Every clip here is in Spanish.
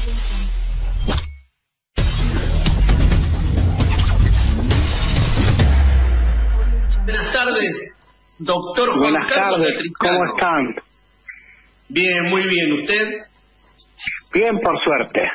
Buenas tardes, doctor Juan Buenas Carlos tardes, Petricano. ¿cómo están? Bien, muy bien. ¿Usted? Bien, por suerte.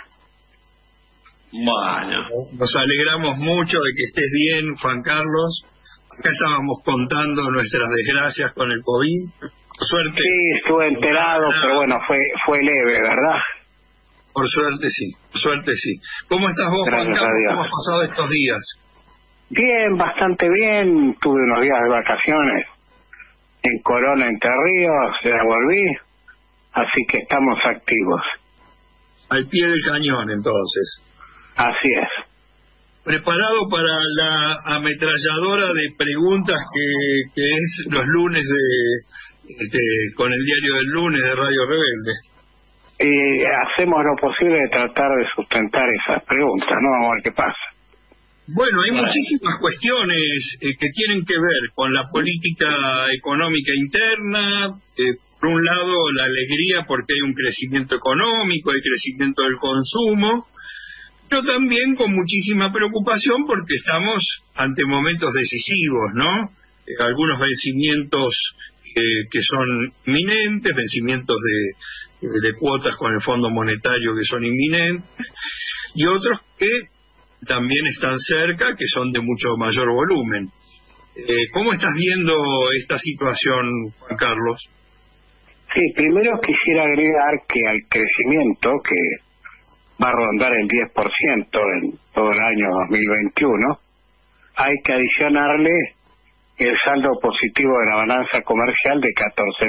Bueno. Nos alegramos mucho de que estés bien, Juan Carlos. Acá estábamos contando nuestras desgracias con el COVID. Por suerte. Sí, estuve enterado, pero bueno, fue leve, ¿verdad? Por suerte sí, por suerte sí. ¿Cómo estás vos, Juan Gracias a Carlos? Dios. ¿Cómo has pasado estos días? Bien, bastante bien. Tuve unos días de vacaciones en Corona, Entre Ríos, ya volví, así que estamos activos. Al pie del cañón, entonces. Así es. Preparado para la ametralladora de preguntas que es los lunes con el diario del lunes de Radio Rebelde. Y hacemos lo posible de tratar de sustentar esas preguntas, ¿no? Vamos a ver qué pasa. Bueno, hay muchísimas cuestiones que tienen que ver con la política económica interna. Por un lado, la alegría porque hay un crecimiento económico, hay crecimiento del consumo, pero también con muchísima preocupación porque estamos ante momentos decisivos, ¿no? Algunos vencimientos que son inminentes, vencimientos de cuotas con el Fondo Monetario que son inminentes, y otros que también están cerca, que son de mucho mayor volumen. ¿Cómo estás viendo esta situación, Juan Carlos? Sí, primero quisiera agregar que al crecimiento, que va a rondar el 10% en todo el año 2021, hay que adicionarle el saldo positivo de la balanza comercial de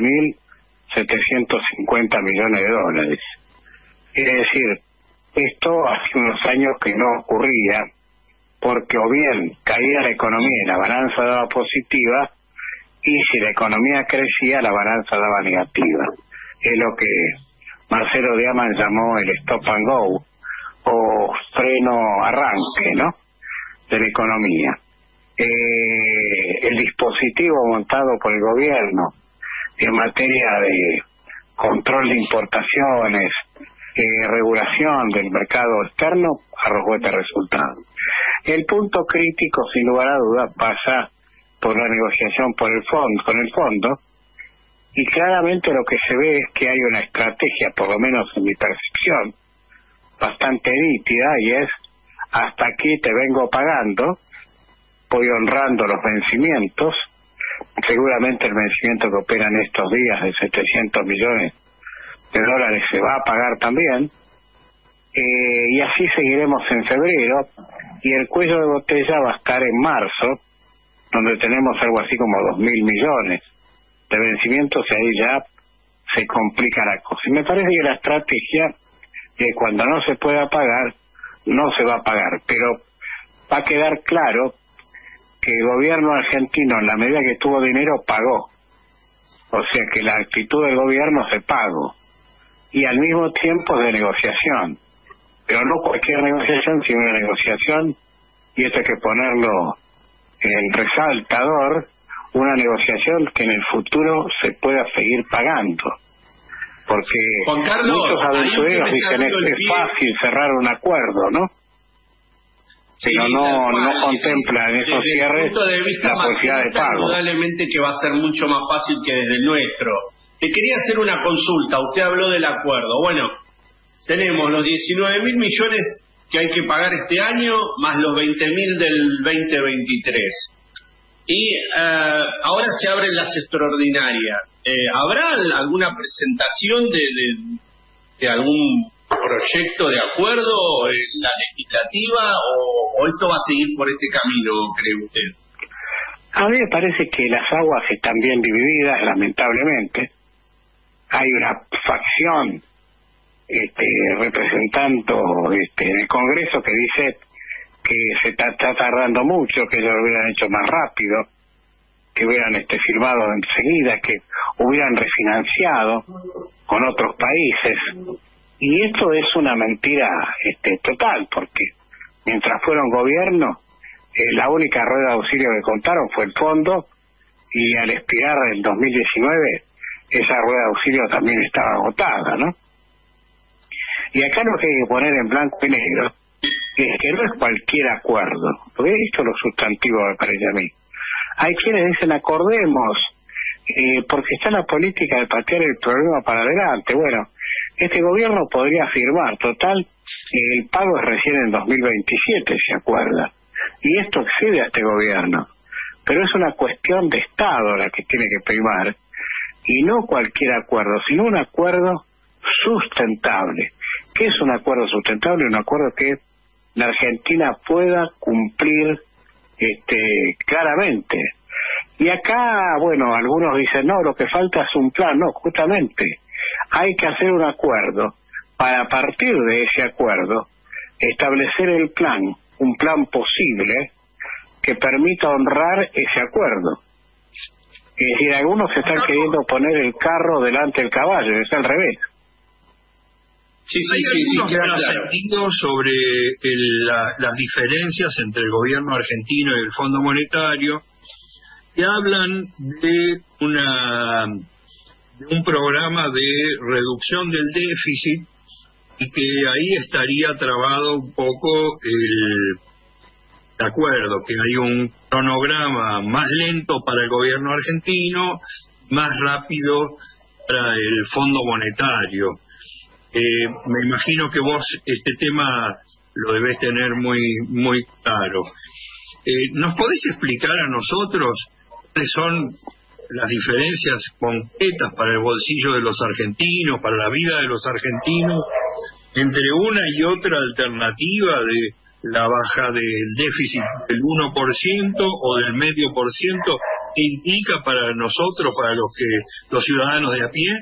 14.750 millones de dólares. Es decir, esto hace unos años que no ocurría, porque o bien caía la economía y la balanza daba positiva, y si la economía crecía, la balanza daba negativa. Es lo que Marcelo Diaman llamó el stop and go, o freno arranque, ¿no?, de la economía. El dispositivo montado por el gobierno en materia de control de importaciones, regulación del mercado externo, arrojó este resultado. El punto crítico, sin lugar a dudas, pasa por la negociación con el fondo, y claramente lo que se ve es que hay una estrategia, por lo menos en mi percepción, bastante nítida, y es: hasta aquí te vengo pagando, voy honrando los vencimientos, seguramente el vencimiento que opera en estos días de 700 millones de dólares se va a pagar también, y así seguiremos en febrero, y el cuello de botella va a estar en marzo, donde tenemos algo así como 2.000 millones de vencimientos, y ahí ya se complica la cosa. Y me parece que la estrategia es que cuando no se pueda pagar, no se va a pagar, pero va a quedar claro que el gobierno argentino, en la medida que tuvo dinero, pagó. O sea que la actitud del gobierno se pagó, y al mismo tiempo de negociación, pero no cualquier negociación, sino una negociación, y esto hay que ponerlo en el resaltador, una negociación que en el futuro se pueda seguir pagando, porque Juan Carlos, muchos aventureros dicen es fácil cerrar un acuerdo, ¿no? Sí, pero no contempla en esos cierres la posibilidad de pago. Indudablemente que va a ser mucho más fácil que desde el nuestro. Te quería hacer una consulta. Usted habló del acuerdo. Bueno, tenemos los 19.000 millones que hay que pagar este año, más los 20.000 del 2023. Y ahora se abren las extraordinarias. ¿Habrá alguna presentación de algún proyecto de acuerdo en la legislativa, o esto va a seguir por este camino, cree usted? A mí me parece que las aguas están bien divididas, lamentablemente. Hay una facción representando en el Congreso que dice que se está tardando mucho, que ellos lo hubieran hecho más rápido, que hubieran firmado enseguida, que hubieran refinanciado con otros países. Y esto es una mentira total, porque mientras fueron gobierno, la única rueda de auxilio que contaron fue el fondo, y al expirar el 2019 esa rueda de auxilio también estaba agotada, ¿no? Y acá lo que hay que poner en blanco y negro es que no es cualquier acuerdo, porque esto es lo sustantivo me parece a mí. Hay quienes dicen acordemos, porque está la política de patear el problema para adelante. Bueno, este gobierno podría afirmar, total, el pago es recién en 2027, ¿se acuerda? Y esto excede a este gobierno. Pero es una cuestión de Estado la que tiene que primar, y no cualquier acuerdo, sino un acuerdo sustentable. ¿Qué es un acuerdo sustentable? Un acuerdo que la Argentina pueda cumplir claramente. Y acá, bueno, algunos dicen, no, lo que falta es un plan. No, justamente, hay que hacer un acuerdo para, a partir de ese acuerdo, establecer el plan, un plan posible que permita honrar ese acuerdo. Es decir, algunos están queriendo poner el carro delante del caballo, es al revés. Hay algunos sentidos sobre las diferencias entre el gobierno argentino y el Fondo Monetario, que hablan de un programa de reducción del déficit y que ahí estaría trabado un poco el acuerdo, que hay un cronograma más lento para el gobierno argentino, más rápido para el Fondo Monetario. Me imagino que vos este tema lo debés tener muy claro. ¿Nos podés explicar a nosotros cuáles son las diferencias concretas para el bolsillo de los argentinos, para la vida de los argentinos, entre una y otra alternativa de la baja del déficit del 1% o del 0,5%, que implica para nosotros, para los ciudadanos de a pie?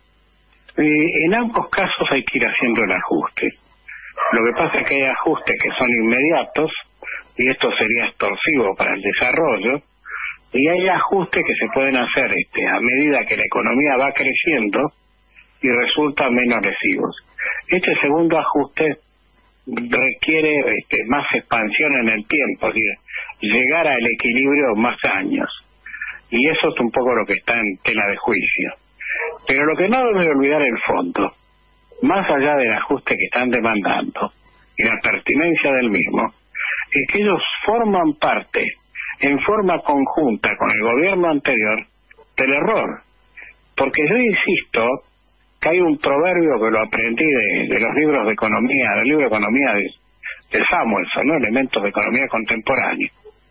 En ambos casos hay que ir haciendo el ajuste. Lo que pasa es que hay ajustes que son inmediatos, y esto sería extorsivo para el desarrollo, y hay ajustes que se pueden hacer a medida que la economía va creciendo y resultan menos lesivos. Este segundo ajuste requiere más expansión en el tiempo, es decir, llegar al equilibrio más años, y eso es un poco lo que está en tela de juicio. Pero lo que no debe olvidar el fondo, más allá del ajuste que están demandando y la pertinencia del mismo, es que ellos forman parte en forma conjunta con el gobierno anterior del error. Porque yo insisto que hay un proverbio que lo aprendí de los libros de economía, del libro de economía de Samuelson, ¿no? Elementos de economía contemporánea,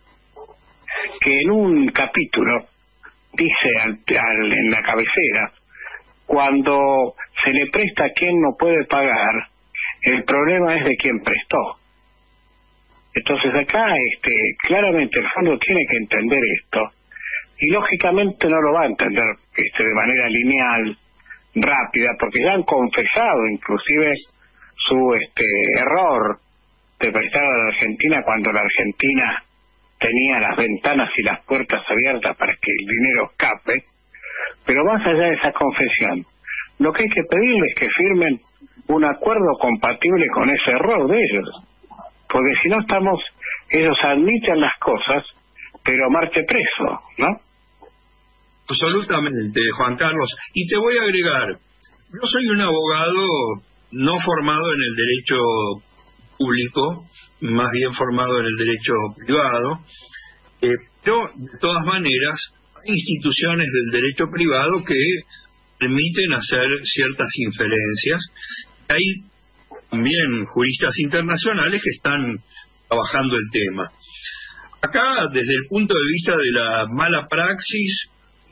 que en un capítulo dice en la cabecera, cuando se le presta a quien no puede pagar, el problema es de quien prestó. Entonces acá claramente el fondo tiene que entender esto, y lógicamente no lo va a entender de manera lineal, rápida, porque ya han confesado inclusive su error de prestar a la Argentina cuando la Argentina tenía las ventanas y las puertas abiertas para que el dinero escape. Pero más allá de esa confesión, lo que hay que pedirles es que firmen un acuerdo compatible con ese error de ellos, porque si no ellos admiten las cosas, pero marche preso, ¿no? Absolutamente, Juan Carlos. Y te voy a agregar, yo soy un abogado no formado en el derecho público, más bien formado en el derecho privado, pero de todas maneras hay instituciones del derecho privado que permiten hacer ciertas inferencias. Hay también juristas internacionales que están trabajando el tema. Acá, desde el punto de vista de la mala praxis,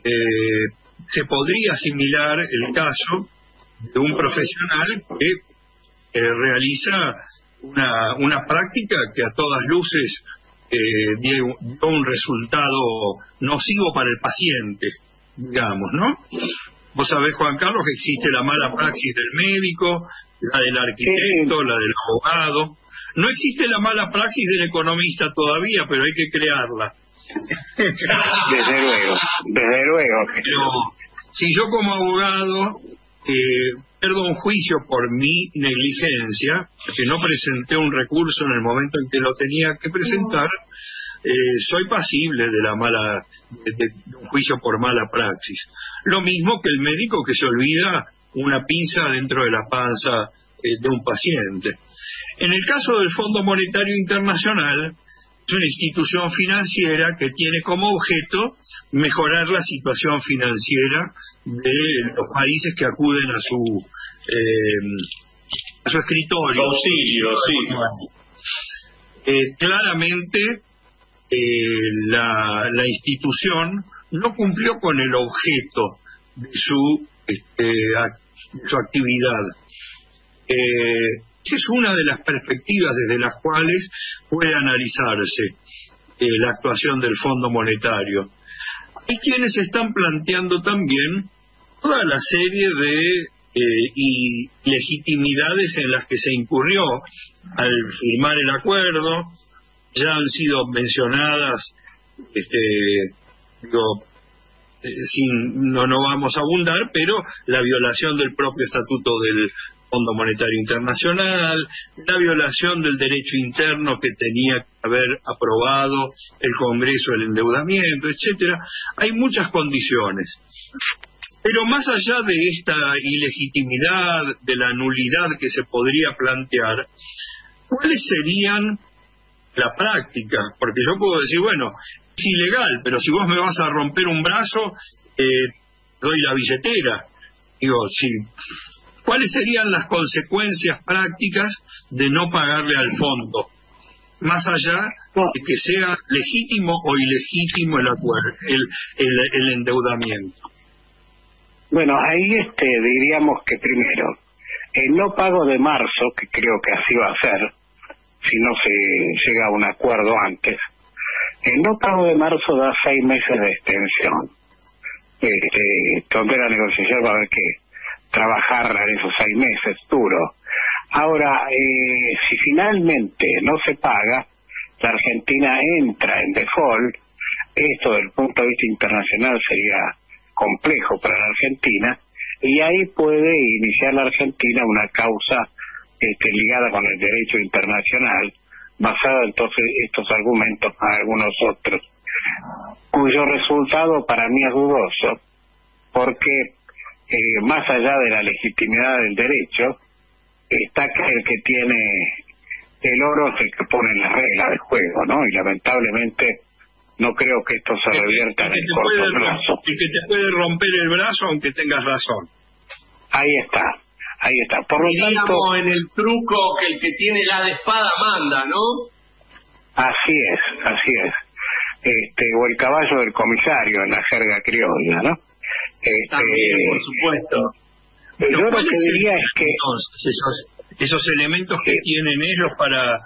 se podría asimilar el caso de un profesional que realiza una práctica que a todas luces dio un resultado nocivo para el paciente, digamos, ¿no? Vos sabés, Juan Carlos, que existe la mala praxis del médico, la del arquitecto, la del abogado. No existe la mala praxis del economista todavía, pero hay que crearla. Desde luego. Pero si yo como abogado pierdo un juicio por mi negligencia, que no presenté un recurso en el momento en que lo tenía que presentar, soy pasible de un juicio por mala praxis. Lo mismo que el médico que se olvida una pinza dentro de la panza de un paciente. En el caso del Fondo Monetario Internacional, es una institución financiera que tiene como objeto mejorar la situación financiera de los países que acuden a su escritorio. Auxilio, sí. Claramente, la institución no cumplió con el objeto de su actividad. Esa es una de las perspectivas desde las cuales puede analizarse la actuación del Fondo Monetario. Hay quienes están planteando también toda la serie de ilegitimidades en las que se incurrió al firmar el acuerdo. Ya han sido mencionadas, no vamos a abundar, pero la violación del propio estatuto del Fondo Monetario Internacional, la violación del derecho interno que tenía que haber aprobado el Congreso, el endeudamiento, etcétera. Hay muchas condiciones. Pero más allá de esta ilegitimidad, de la nulidad que se podría plantear, ¿cuáles serían la práctica? Porque yo puedo decir, bueno, es ilegal, pero si vos me vas a romper un brazo, doy la billetera. Digo, sí. ¿Cuáles serían las consecuencias prácticas de no pagarle al fondo? Más allá de que sea legítimo o ilegítimo el acuerdo, el endeudamiento. Bueno, ahí diríamos que primero, el no pago de marzo, que creo que así va a ser, si no se llega a un acuerdo antes, el no pago de marzo da 6 meses de extensión. Donde la negociación va a haber que trabajar en esos 6 meses, duro. Ahora, si finalmente no se paga, la Argentina entra en default. Esto desde el punto de vista internacional sería complejo para la Argentina, y ahí puede iniciar la Argentina una causa ligada con el derecho internacional, basada en estos argumentos a algunos otros, cuyo resultado para mí es dudoso, porque más allá de la legitimidad del derecho, está que el que tiene el oro es el que pone las reglas del juego, ¿no? Y lamentablemente no creo que esto se revierta en el corto plazo. Y que te puede romper el brazo aunque tengas razón. Ahí está. Por lo tanto, en el truco que el que tiene la de espada manda, ¿no? Así es. O el caballo del comisario en la jerga criolla, ¿no? También, por supuesto. Yo lo que diría es que esos elementos que tienen ellos para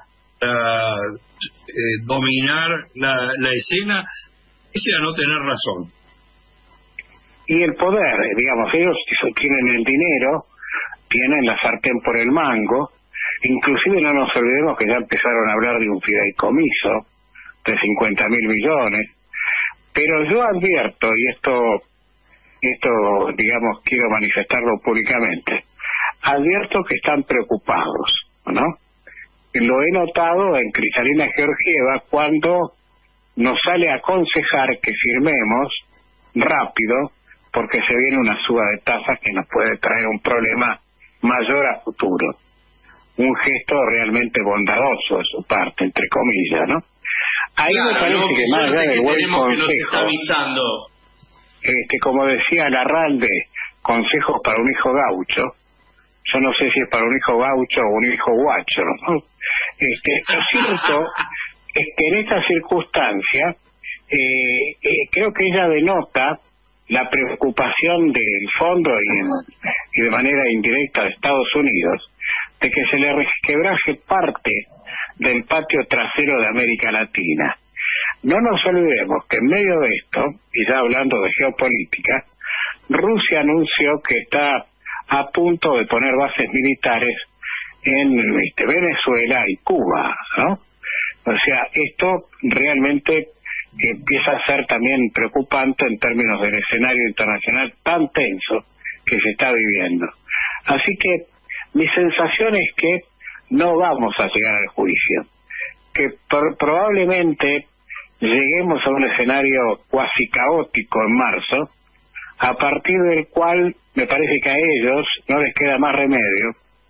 dominar la escena, ese a no tener razón. Y el poder, digamos, ellos tienen el dinero, tienen la sartén por el mango, inclusive no nos olvidemos que ya empezaron a hablar de un fideicomiso de 50.000 millones, pero yo advierto, y esto digamos quiero manifestarlo públicamente, advierto que están preocupados, ¿no? Lo he notado en Cristalina Georgieva cuando nos sale a aconsejar que firmemos rápido porque se viene una suba de tasas que nos puede traer un problema mayor a futuro. Un gesto realmente bondadoso de su parte, entre comillas, ¿no? Ahí me parece que más allá del buen consejo, como decía Larralde, consejos para un hijo gaucho, yo no sé si es para un hijo gaucho o un hijo guacho, ¿no? Lo cierto es que en esta circunstancia creo que ella denota la preocupación del fondo y de manera indirecta de Estados Unidos de que se le resquebraje parte del patio trasero de América Latina. No nos olvidemos que en medio de esto, y ya hablando de geopolítica, Rusia anunció que está a punto de poner bases militares en Venezuela y Cuba, ¿no? O sea, esto realmente empieza a ser también preocupante en términos del escenario internacional tan tenso que se está viviendo. Así que mi sensación es que no vamos a llegar al juicio, que probablemente lleguemos a un escenario cuasi caótico en marzo, a partir del cual me parece que a ellos no les queda más remedio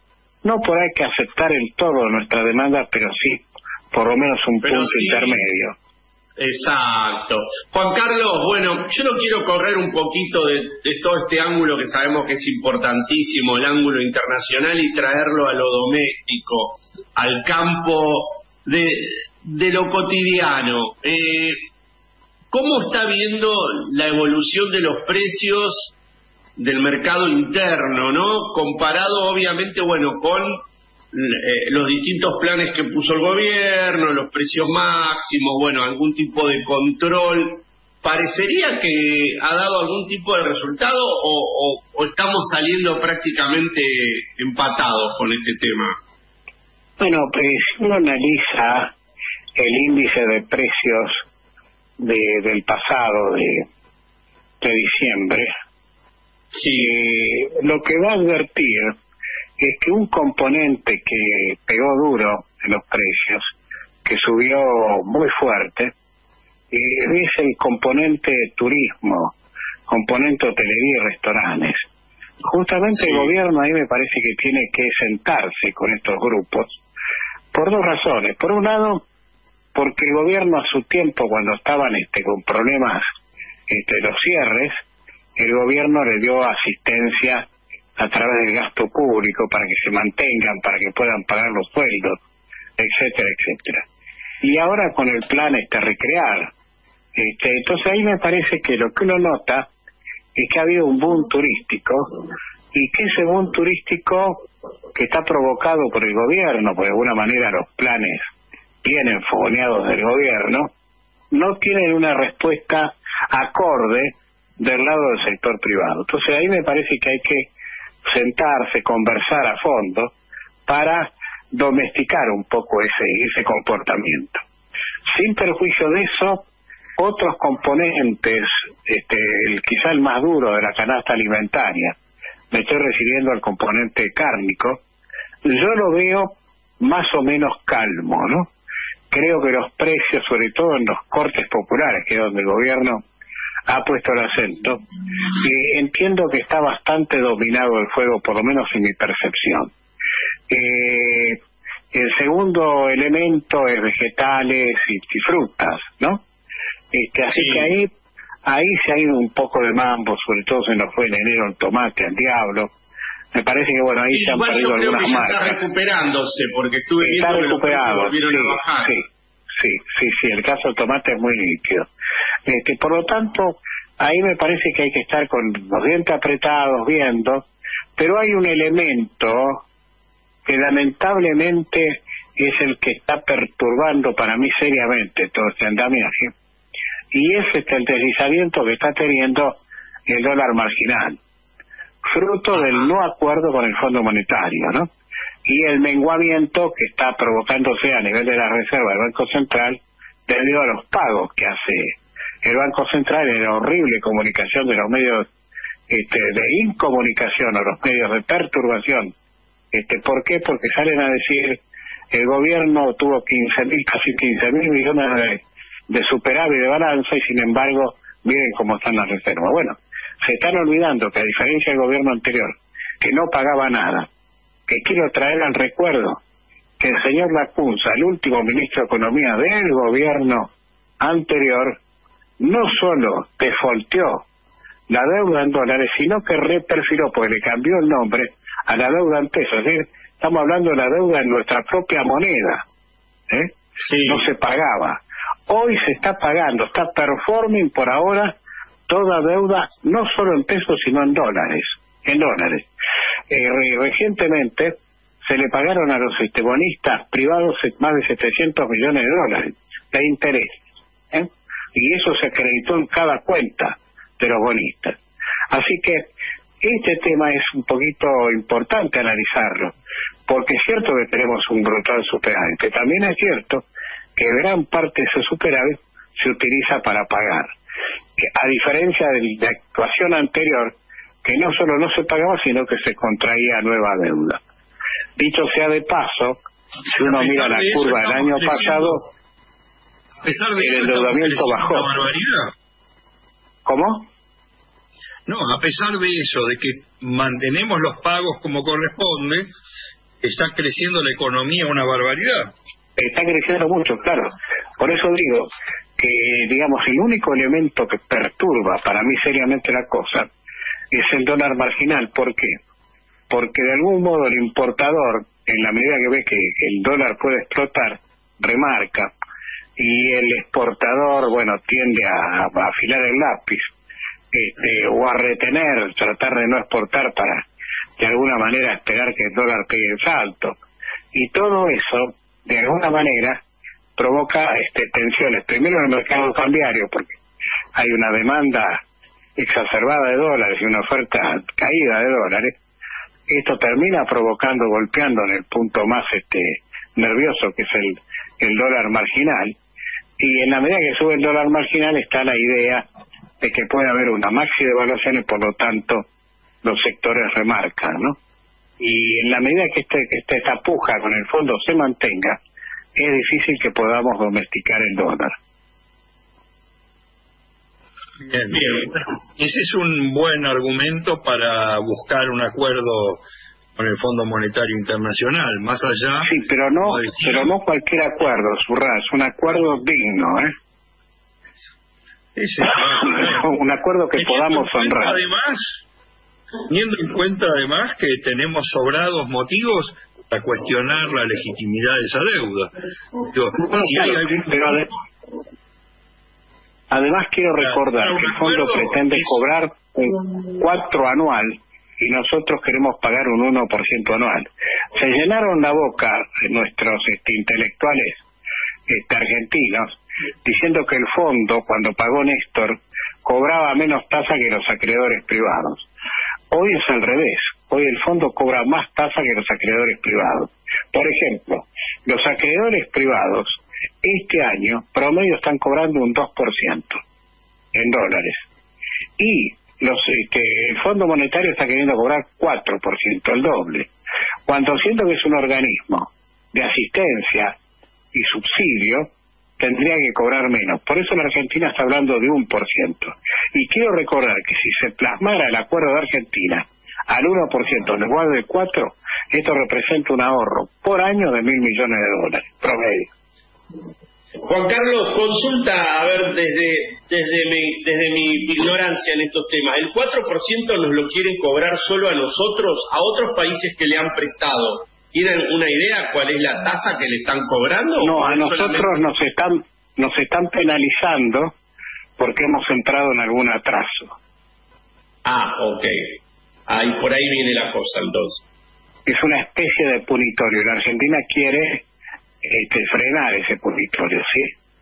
no por ahí que aceptar el todo de nuestra demanda, pero sí, por lo menos un punto intermedio. Exacto. Juan Carlos, bueno, yo no quiero correr un poquito de todo este ángulo que sabemos que es importantísimo, el ángulo internacional, y traerlo a lo doméstico, al campo de lo cotidiano. ¿Cómo está viendo la evolución de los precios del mercado interno, ¿no? Comparado, obviamente, bueno, con los distintos planes que puso el gobierno, los precios máximos, bueno, algún tipo de control. ¿Parecería que ha dado algún tipo de resultado o estamos saliendo prácticamente empatados con este tema? Bueno, pues si uno analiza el índice de precios del pasado, de diciembre, sí, lo que va a advertir es que un componente que pegó duro en los precios, que subió muy fuerte, es el componente turismo, componente hotelería y restaurantes. Justamente el gobierno ahí me parece que tiene que sentarse con estos grupos, por dos razones. Por un lado, porque el gobierno a su tiempo, cuando estaban con problemas los cierres, el gobierno le dio asistencia a través del gasto público para que se mantengan, para que puedan pagar los sueldos, etcétera, etcétera. Y ahora con el plan recrear. Entonces ahí me parece que lo que uno nota es que ha habido un boom turístico, y que ese boom turístico que está provocado por el gobierno, por de alguna manera los planes vienen fogoneados del gobierno, no tienen una respuesta acorde del lado del sector privado. Entonces ahí me parece que hay que sentarse, conversar a fondo para domesticar un poco ese comportamiento. Sin perjuicio de eso, otros componentes, quizá el más duro de la canasta alimentaria, me estoy refiriendo al componente cárnico, yo lo veo más o menos calmo, ¿no? Creo que los precios, sobre todo en los cortes populares, que es donde el gobierno ha puesto el acento, entiendo que está bastante dominado el fuego, por lo menos en mi percepción. El segundo elemento es vegetales y frutas, ¿no? Así que ahí se ha ido un poco de mambo, sobre todo se nos fue en enero el tomate al diablo. Me parece que bueno, ahí se han perdido algunas marcas. Está recuperándose, porque estuve viendo que los precios volvieron a bajar. Sí, el caso del tomate es muy líquido. Por lo tanto, ahí me parece que hay que estar con los dientes apretados viendo, pero hay un elemento que lamentablemente es el que está perturbando para mí seriamente todo este andamiaje, y es el deslizamiento que está teniendo el dólar marginal, fruto del no acuerdo con el Fondo Monetario, ¿no? Y el menguamiento que está provocándose a nivel de la Reserva del Banco Central debido a los pagos que hace el Banco Central en la horrible comunicación de los medios de incomunicación o los medios de perturbación. ¿Por qué? Porque salen a decir el gobierno tuvo casi 15.000 millones de superávit de balanza, y sin embargo miren cómo están las reservas. Bueno, se están olvidando que, a diferencia del gobierno anterior, que no pagaba nada, que quiero traer al recuerdo que el señor Lacunza, el último ministro de Economía del gobierno anterior, no solo defaulteó la deuda en dólares, sino que reperfiló, porque le cambió el nombre a la deuda en pesos. Es decir, estamos hablando de la deuda en nuestra propia moneda. No se pagaba. Hoy se está pagando, está performing por ahora toda deuda, no solo en pesos, sino en dólares. Recientemente se le pagaron a los bonistas privados más de 700 millones de dólares de interés, y eso se acreditó en cada cuenta de los bonistas. Así que este tema es un poquito importante analizarlo, porque es cierto que tenemos un brutal superávit, que también es cierto que gran parte de ese superávit se utiliza para pagar, que a diferencia de la actuación anterior, que no solo no se pagaba, sino que se contraía nueva deuda. Dicho sea de paso, si uno mira la curva del año pasado, el endeudamiento bajó. ¿Cómo? No, a pesar de eso, de que mantenemos los pagos como corresponde, está creciendo la economía una barbaridad. Está creciendo mucho, claro. Por eso digo que, digamos, el único elemento que perturba para mí seriamente la cosa es el dólar marginal. ¿Por qué? Porque de algún modo el importador, en la medida que ve que el dólar puede explotar, remarca, y el exportador, bueno, tiende a afilar el lápiz, o a retener, tratar de no exportar para de alguna manera esperar que el dólar pegue el salto. Y todo eso, de alguna manera, provoca tensiones. Primero en el mercado cambiario, porque hay una demanda exacerbada de dólares y una oferta caída de dólares. Esto termina provocando, golpeando en el punto más nervioso, que es el dólar marginal. Y en la medida que sube el dólar marginal está la idea de que puede haber una maxi devaluación y por lo tanto los sectores remarcan, ¿no? Y en la medida que esta puja con el fondo se mantenga, es difícil que podamos domesticar el dólar. Bien, bien. Ese es un buen argumento para buscar un acuerdo con el Fondo Monetario Internacional, más allá... Sí, pero no cualquier acuerdo, Surrás, un acuerdo digno, un acuerdo que podamos honrar. Además, teniendo en cuenta además que tenemos sobrados motivos para cuestionar la legitimidad de esa deuda. Pero además quiero recordar que el fondo pretende cobrar un 4 anual y nosotros queremos pagar un 1% anual. Se llenaron la boca nuestros intelectuales argentinos diciendo que el fondo, cuando pagó Néstor, cobraba menos tasa que los acreedores privados. Hoy es al revés. Hoy el fondo cobra más tasa que los acreedores privados. Por ejemplo, los acreedores privados este año promedio están cobrando un 2% en dólares. Y el Fondo Monetario está queriendo cobrar 4%, el doble. Cuando siento que es un organismo de asistencia y subsidio, tendría que cobrar menos. Por eso la Argentina está hablando de 1%. Y quiero recordar que si se plasmara el acuerdo de Argentina al 1% en lugar del 4%, esto representa un ahorro por año de $1.000 millones promedio. Juan Carlos, consulta, a ver, desde mi ignorancia en estos temas, ¿el 4% nos lo quieren cobrar solo a nosotros, a otros países que le han prestado? ¿Tienen una idea cuál es la tasa que le están cobrando? No, a nosotros nos están penalizando porque hemos entrado en algún atraso. Ah, ok. Ahí por ahí viene la cosa, entonces. Es una especie de punitorio. La Argentina quiere frenar ese punitorio, ¿sí?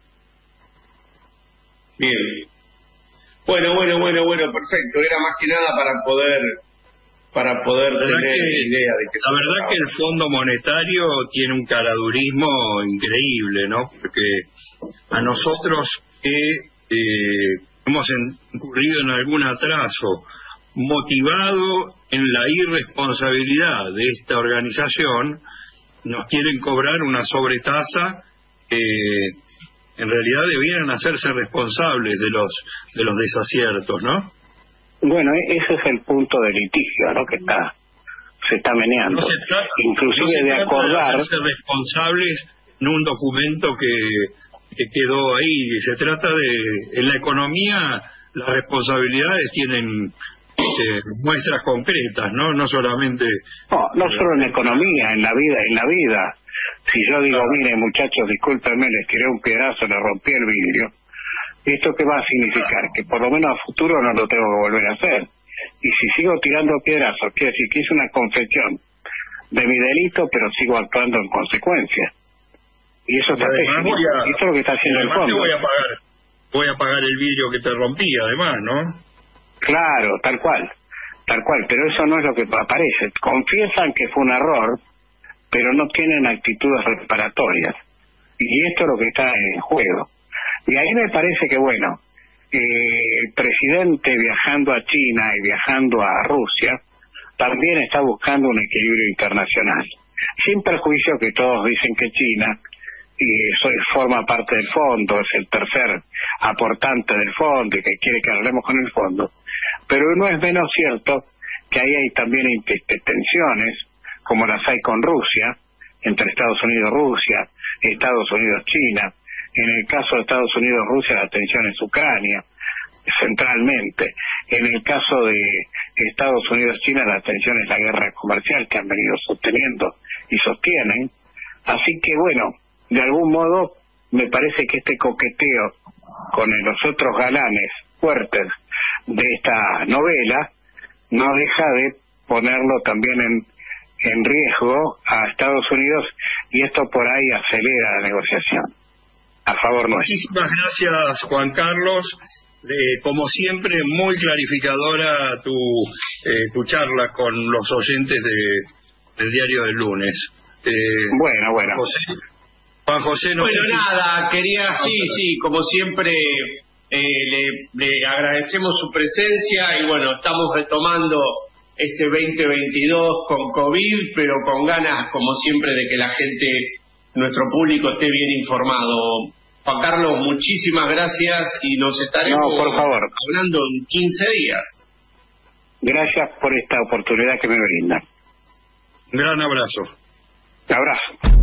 Bien. Bueno, perfecto. Era más que nada para poder tener idea de que... La verdad que el Fondo Monetario tiene un caradurismo increíble, ¿no? Porque a nosotros que hemos incurrido en algún atraso motivado en la irresponsabilidad de esta organización, nos quieren cobrar una sobretasa que en realidad debieran hacerse responsables de los desaciertos, ¿no? Bueno, ese es el punto de litigio, ¿no? Que se está meneando. Inclusive de acordar... No se trata de hacerse responsables en un documento que quedó ahí. Se trata de... En la economía las responsabilidades tienen muestras concretas, ¿no? No solamente... No solo en la economía, en la vida. Si yo digo, mire muchachos, discúlpenme, les tiré un piedrazo, le rompí el vidrio, ¿esto qué va a significar? Que por lo menos a futuro no lo tengo que volver a hacer. Y si sigo tirando piedrazos, quiere decir que hice una confesión de mi delito, pero sigo actuando en consecuencia. Y eso está pésimo. Esto es lo que está haciendo el fondo. Voy a pagar el vidrio que te rompí, además, ¿no? Claro, tal cual. Pero eso no es lo que aparece. Confiesan que fue un error, pero no tienen actitudes reparatorias. Y esto es lo que está en juego. Y ahí me parece que, bueno, el presidente viajando a China y viajando a Rusia también está buscando un equilibrio internacional. Sin perjuicio que todos dicen que China forma parte del fondo, es el tercer aportante del fondo y que quiere que hablemos con el fondo. Pero no es menos cierto que ahí hay también tensiones como las hay con Rusia, entre Estados Unidos y Rusia, Estados Unidos y China. En el caso de Estados Unidos y Rusia, la tensión es Ucrania, centralmente. En el caso de Estados Unidos y China, la tensión es la guerra comercial que han venido sosteniendo y sostienen. Así que bueno, de algún modo me parece que este coqueteo con los otros galanes fuertes de esta novela no deja de ponerlo también en riesgo a Estados Unidos, y esto por ahí acelera la negociación a favor nuestro. Muchísimas gracias, Juan Carlos. Como siempre, muy clarificadora tu charla con los oyentes del diario del lunes. Bueno. Juan José, no bueno, sé nada, quería, sí, como siempre, le agradecemos su presencia y bueno, estamos retomando este 2022 con COVID, pero con ganas, como siempre, de que la gente, nuestro público, esté bien informado. Juan Carlos, muchísimas gracias y nos estaremos por favor, hablando en 15 días. Gracias por esta oportunidad que me brindan. Gran abrazo. Abrazo.